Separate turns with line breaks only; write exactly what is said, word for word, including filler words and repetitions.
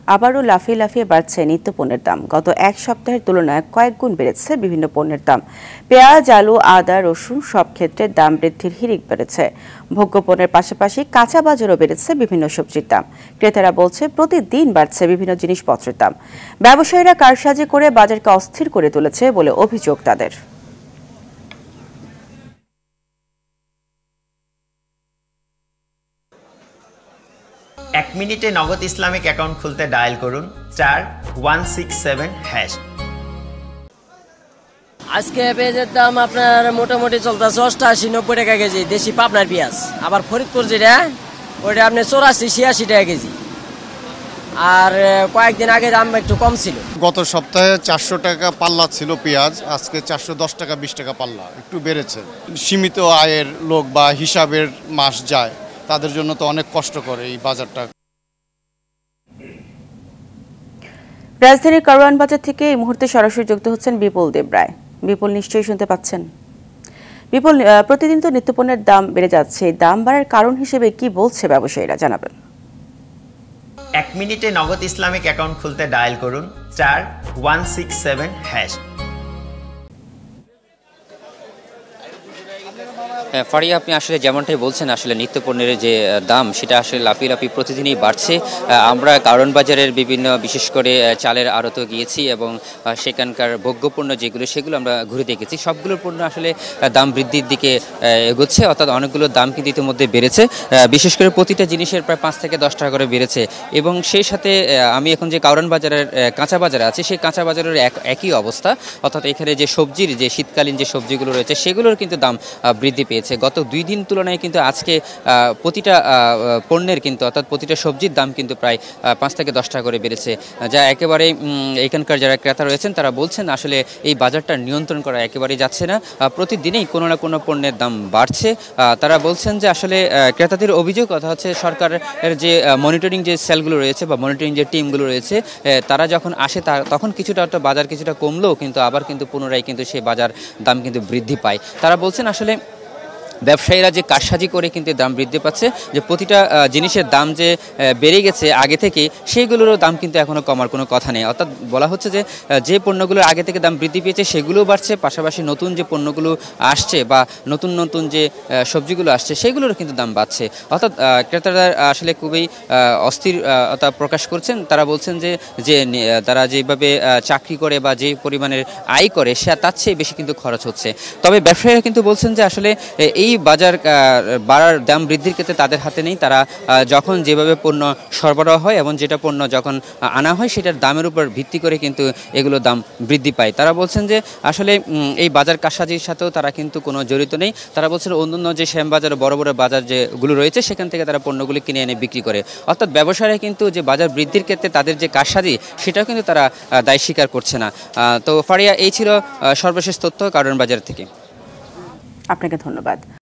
আবারও লাফিয়ে লাফিয়ে বাড়ছে নিত্যপণ্যের দাম। গত এক সপ্তাহের তুলনায় কয়েক গুণ বেড়েছে বিভিন্ন পণ্যের দাম। পেঁয়াজ, আলু, আদা, রসুন সব ক্ষেত্রে দাম বৃদ্ধির হিড়িক বেড়েছে। ভোগ্য পণ্যের পাশাপাশি কাঁচা বাজারও বেড়েছে বিভিন্ন সবজির দাম। ক্রেতারা বলছে প্রতিদিন বাড়ছে বিভিন্ন জিনিসপত্রের দাম। ব্যবসায়ীরা কারসাজি করে বাজারকে অস্থির করে তুলেছে বলে অভিযোগ তাদের।
এক মিনিটে নগদ ইসলামিক অ্যাকাউন্ট খুলতে ডায়াল করুন star one six seven hash.
আজকে পেঁয়াজের দাম আপনার মোটামুটি চলতেছে অষ্টাশি নব্বই টাকা কেজি দেশি পাবনার পেঁয়াজ। আবার ফরিদপুর যেটা ওইটা আপনি চৌরাশি ছিয়াশি টাকা কেজি। আর কয়েকদিন আগে দাম একটু কম ছিল।
গত সপ্তাহে চারশো টাকা পাল্লা ছিল পেঁয়াজ, আজকে চারশো দশ টাকা বিশ টাকা পাল্লা, একটু বেড়েছে। সীমিত আয়ের লোক বা হিসাবের মাস যায় তাদের জন্য তো অনেক কষ্ট করে এই বাজারটা।
রাজধানীর কারওয়ান বাজার থেকে এই মুহূর্তে সরাসরি যুক্ত হচ্ছেন বিপুল দেব রায়। বিপুল, নিশ্চয়ই শুনতে পাচ্ছেন। বিপুল, প্রতিদিন তো নিত্যপণ্যের দাম বেড়ে যাচ্ছে, দাম বাড়ার কারণ হিসেবে কি বলছে ব্যবসায়ীরা, জানাবেন।
এক মিনিটে নগদ ইসলামিক অ্যাকাউন্ট খুলতে ডায়াল করুন star one six seven hash.
হ্যাঁ ফারিয়া, আপনি আসলে যেমনটাই বলছেন, আসলে নিত্যপণ্যের যে দাম সেটা আসলে লাফিয়ে লাফিয়ে প্রতিদিনই বাড়ছে। আমরা কারওয়ান বাজারের বিভিন্ন, বিশেষ করে চালের আড়তে গিয়েছি এবং সেখানকার ভোগ্যপণ্য যেগুলো সেগুলো আমরা ঘুরে দেখেছি। সবগুলোর পণ্য আসলে দাম বৃদ্ধির দিকে এগোচ্ছে, অর্থাৎ অনেকগুলো দাম কিন্তু ইতিমধ্যে বেড়েছে। বিশেষ করে প্রতিটা জিনিসের প্রায় পাঁচ থেকে দশ টাকা করে বেড়েছে। এবং সেই সাথে আমি এখন যে কারওয়ান বাজারের কাঁচা বাজারে আছি, সেই কাঁচা বাজারের এক একই অবস্থা, অর্থাৎ এখানে যে সবজির যে শীতকালীন যে সবজিগুলো রয়েছে সেগুলোর কিন্তু দাম বৃদ্ধি পেয়েছে। গত দুই দিন তুলনায় কিন্তু আজকে প্রতিটা পণ্যের কিন্তু, অর্থাৎ প্রতিটা সবজির দাম কিন্তু প্রায় পাঁচ থেকে দশ টাকা করে বেড়েছে, যা একেবারে এখানকার যারা ক্রেতা রয়েছেন তারা বলছেন আসলে এই বাজারটা নিয়ন্ত্রণ করা একেবারেই যাচ্ছে না। প্রতিদিনেই কোনো না কোনো পণ্যের দাম বাড়ছে। তারা বলছেন যে আসলে ক্রেতাদের অভিযোগ কথা হচ্ছে সরকারের যে মনিটরিং যে সেলগুলো রয়েছে বা মনিটরিং যে টিমগুলো রয়েছে তারা যখন আসে তখন কিছুটা একটা বাজার কিছুটা কমলেও কিন্তু আবার কিন্তু পুনরায় কিন্তু সেই বাজার দাম কিন্তু বৃদ্ধি পায়। তারা বলছেন আসলে ব্যবসায়ীরা যে কারসাজি করে কিন্তু দাম বৃদ্ধি পাচ্ছে, যে প্রতিটা জিনিসের দাম যে বেড়ে গেছে আগে থেকে সেইগুলোরও দাম কিন্তু এখনও কমার কোনো কথা নেই। অর্থাৎ বলা হচ্ছে যে যে পণ্যগুলোর আগে থেকে দাম বৃদ্ধি পেয়েছে সেগুলোও বাড়ছে, পাশাপাশি নতুন যে পণ্যগুলো আসছে বা নতুন নতুন যে সবজিগুলো আসছে সেগুলোরও কিন্তু দাম বাড়ছে। অর্থাৎ ক্রেতারা আসলে খুবই অস্থিরতা প্রকাশ করছেন। তারা বলছেন যে যে তারা যেভাবে চাকরি করে বা যে পরিমাণের আয় করে সে তার চেয়ে বেশি কিন্তু খরচ হচ্ছে। তবে ব্যবসায়ীরা কিন্তু বলছেন যে আসলে এই এই বাজার বাড়ার দাম বৃদ্ধির ক্ষেত্রে তাদের হাতে নেই। তারা যখন যেভাবে পণ্য সরবরাহ হয় এবং যেটা পণ্য যখন আনা হয় সেটার দামের উপর ভিত্তি করে কিন্তু এগুলো দাম বৃদ্ধি পায়। তারা বলছেন যে আসলে এই বাজার কারসাজির সাথেও তারা কিন্তু কোনো জড়িত নেই। তারা বলছেন অন্যান্য যে শ্যামবাজার বড় বড় বাজার যেগুলো রয়েছে সেখান থেকে তারা পণ্যগুলি কিনে এনে বিক্রি করে। অর্থাৎ ব্যবসায়ীরা কিন্তু যে বাজার বৃদ্ধির ক্ষেত্রে তাদের যে কারসাজি সেটাও কিন্তু তারা দায় স্বীকার করছে না। তো ফারিয়া, এই ছিল সর্বশেষ তথ্য কারওয়ান বাজার থেকে।
আপনাকে ধন্যবাদ।